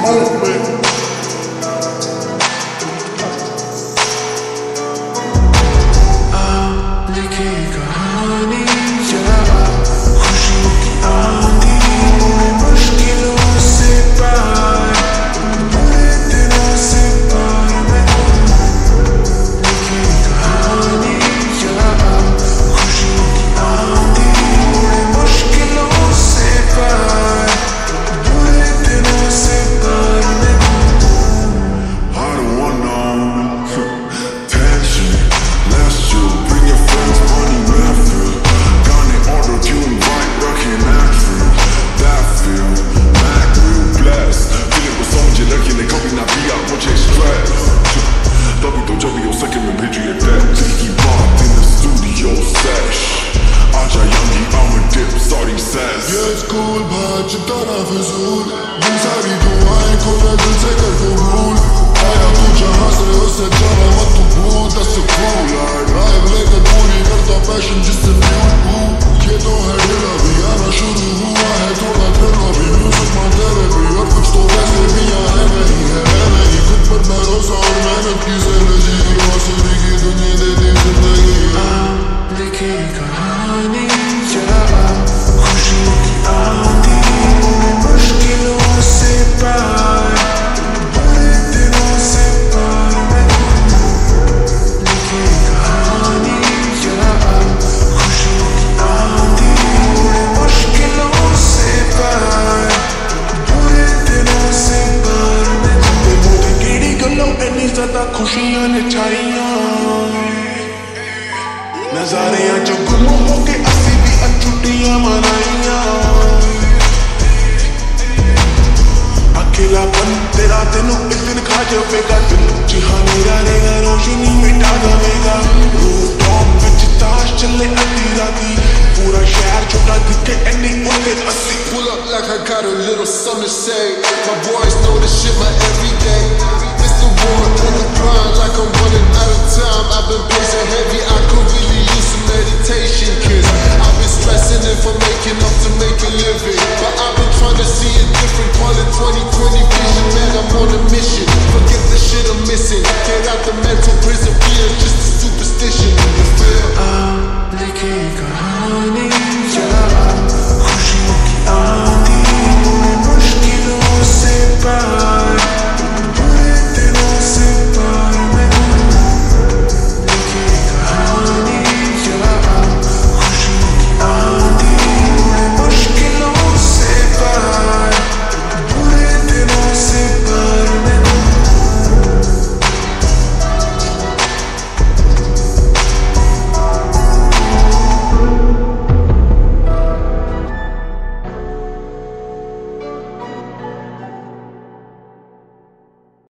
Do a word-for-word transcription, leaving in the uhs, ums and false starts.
movement. चिताना फिजूल दिल सारी दुआएं खोले दिल से कर कबूल आया तू जहां से उससे जाना मत तू भूल that's the cool ड्राइव लेकर पूरी करता पैशन जिससे फ्यूल हूँ ये तो है दिल अभी आना शुरू हुआ है थोड़ा दिल अभी म्यूजिक में तेरे भी और कुछ तो वैसे भी यहाँ है नहीं है नहीं खुद पर भरोसा और मेहनत की जिंदगी हौसले की दुनिया दे दी जिंदगी लिखी कहानी जरा खुशियों की आंधी मुश्किलों से पार बुरे दिनों से पार लिखी कहानी जरा खुशियों की आंधी मुश्किलों से पार बुरे दिनों से पार मोटे केड़ी गल्लों इन्नी ज्यादा खुशियां ने छाइयां नजारे जो गुम होके असी भी छुट्टियां मनाइयां अकेलापन तेरा तेनू इस दिन खा जावेगा दिल जहां मेरा रहेगा रोशनी मिटा देगा रूफटॉप विच ताश चले अद्धी राती पूरा शहर छोटा दिखे एनी उन्ने अस्सी pull up like I got a little something to say my boys know this shit my everyday it's the war on the grind like I'm running out of time I've been pacing heavy I could really use some meditation cause I've been stressing if I'm making up to make